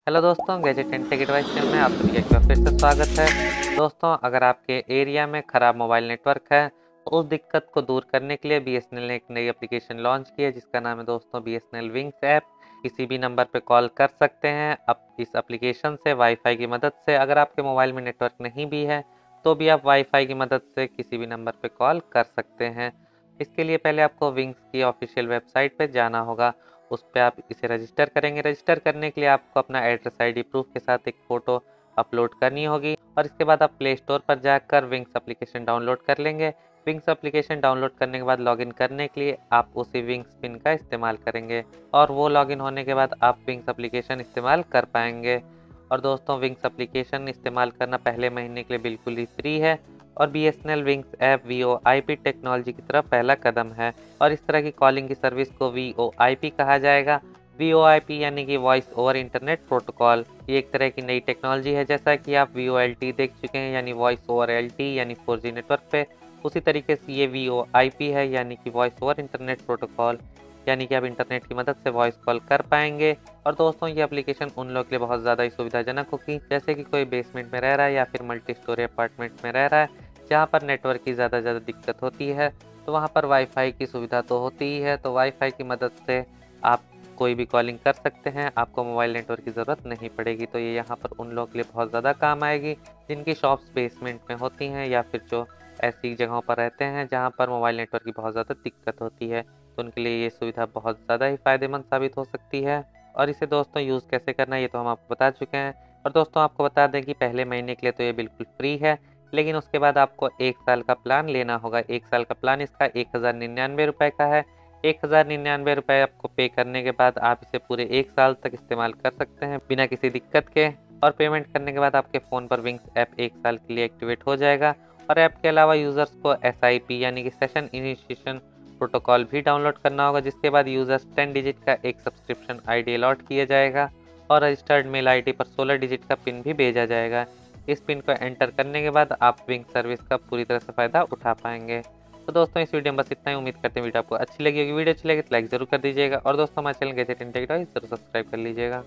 Hello दोस्तों, gadget and tech advice channel में आप सभी का एक बार फिर से स्वागत है। दोस्तों, अगर आपके एरिया में ख़राब मोबाइल नेटवर्क है तो उस दिक्कत को दूर करने के लिए बीएसएनएल ने एक नई एप्लीकेशन लॉन्च की है जिसका नाम है दोस्तों बीएसएनएल विंग्स ऐप। किसी भी नंबर पे कॉल कर सकते हैं। अब इस एप्लीकेशन से वाईफाई की मदद से अगर आपके मोबाइल में नेटवर्क नहीं भी है तो भी आप वाईफाई की मदद से किसी भी नंबर पर कॉल कर सकते हैं। इसके लिए पहले आपको विंग्स की ऑफिशियल वेबसाइट पर जाना होगा। उस पर आप इसे रजिस्टर करेंगे। रजिस्टर करने के लिए आपको अपना एड्रेस आईडी प्रूफ के साथ एक फ़ोटो अपलोड करनी होगी और इसके बाद आप प्ले स्टोर पर जाकर विंग्स एप्लीकेशन डाउनलोड कर लेंगे। विंग्स एप्लीकेशन डाउनलोड करने के बाद लॉगिन करने के लिए आप उसी विंग्स पिन का इस्तेमाल करेंगे और वो लॉगिन होने के बाद आप विंग्स एप्लीकेशन इस्तेमाल कर पाएंगे। और दोस्तों, विंग्स एप्लीकेशन इस्तेमाल करना पहले महीने के लिए बिल्कुल ही फ्री है और BSNL Wings app VoIP technology की तरफ पहला कदम है और इस तरह की कॉलिंग की सर्विस को वीओआईपी कहा जाएगा। वीओआईपी यानी कि वॉइस ओवर इंटरनेट प्रोटोकॉल। ये एक तरह की नई टेक्नोलॉजी है। जैसा कि आप वीओएलटी देख चुके हैं यानी वॉइस ओवर एलटी यानी 4G नेटवर्क पे, उसी तरीके से ये वीओआईपी है यानी कि वॉइस ओवर इंटरनेट प्रोटोकॉल, यानी कि आप इंटरनेट की मदद से वॉइस कॉल कर पाएंगे। और दोस्तों, ये एप्लीकेशन उन लोगों के लिए बहुत ज़्यादा ही सुविधाजनक होगी जैसे कि कोई बेसमेंट में रह रहा है या फिर मल्टी स्टोरी अपार्टमेंट में रह रहा है जहाँ पर नेटवर्क की ज़्यादा दिक्कत होती है। तो वहाँ पर वाईफाई की सुविधा तो होती ही है, तो वाईफाई की मदद से आप कोई भी कॉलिंग कर सकते हैं। आपको मोबाइल नेटवर्क की ज़रूरत नहीं पड़ेगी। तो ये यहाँ पर उन लोगों के लिए बहुत ज़्यादा काम आएगी जिनकी शॉप्स बेसमेंट में होती हैं या फिर जो ऐसी जगहों पर रहते हैं जहाँ पर मोबाइल नेटवर्क की बहुत ज़्यादा दिक्कत होती है। तो उनके लिए ये सुविधा बहुत ज़्यादा ही फ़ायदेमंद साबित हो सकती है। और इसे दोस्तों यूज़ कैसे करना है ये तो हम आपको बता चुके हैं। और दोस्तों, आपको बता दें कि पहले महीने के लिए तो ये बिल्कुल फ्री है, लेकिन उसके बाद आपको 1 साल का प्लान लेना होगा। 1 साल का प्लान इसका 1099 रुपये का है। 1099 रुपये आपको पे करने के बाद आप इसे पूरे 1 साल तक इस्तेमाल कर सकते हैं बिना किसी दिक्कत के। और पेमेंट करने के बाद आपके फ़ोन पर विंग्स ऐप 1 साल के लिए एक्टिवेट हो जाएगा। और ऐप के अलावा यूज़र्स को SIP यानी कि सेशन इनिशिएशन प्रोटोकॉल भी डाउनलोड करना होगा, जिसके बाद यूज़र्स 10 डिजिट का एक सब्सक्रिप्शन ID अलॉट किया जाएगा और रजिस्टर्ड मेल ID पर 16 डिजिट का पिन भी भेजा जाएगा। इस पिन को एंटर करने के बाद आप विंग सर्विस का पूरी तरह से फ़ायदा उठा पाएंगे। तो दोस्तों, इस वीडियो में बस इतना ही। उम्मीद करते हैं वीडियो आपको अच्छी लगी होगी। वीडियो अच्छी लगी तो लाइक ज़रूर कर दीजिएगा और दोस्तों, हमारे चैनल गैजेट एंड टेक ज़रूर सब्सक्राइब कर लीजिएगा।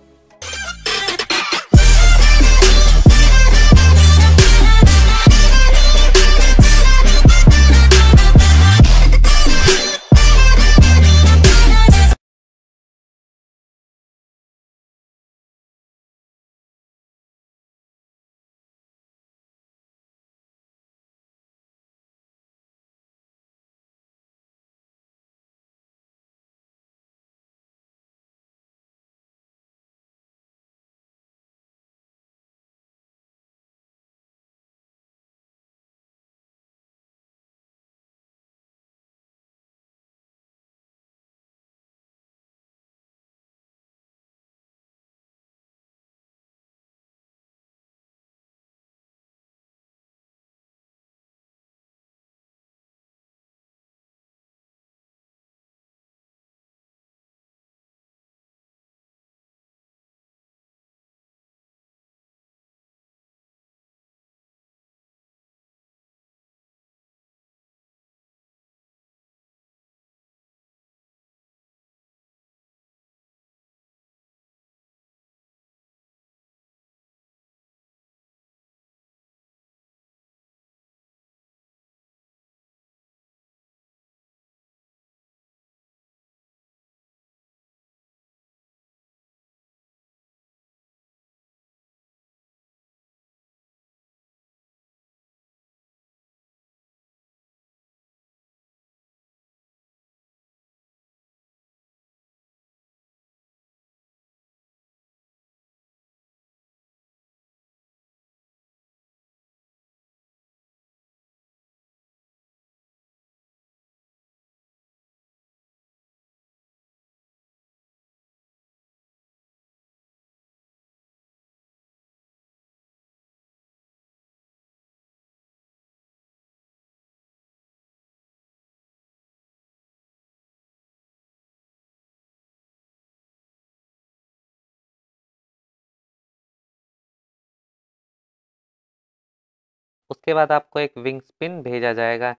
उसके बाद आपको एक विंग्स पिन भेजा जाएगा।